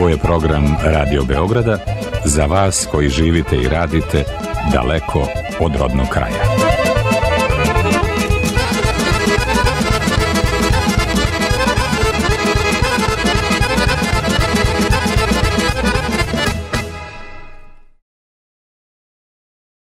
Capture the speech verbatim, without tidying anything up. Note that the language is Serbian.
Ovo je program Radio Beograda za vas koji živite i radite daleko od rodnog kraja.